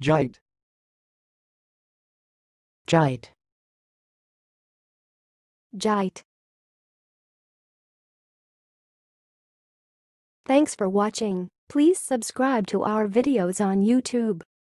GYTE. GYTE. GYTE. Thanks for watching. Please subscribe to our videos on YouTube.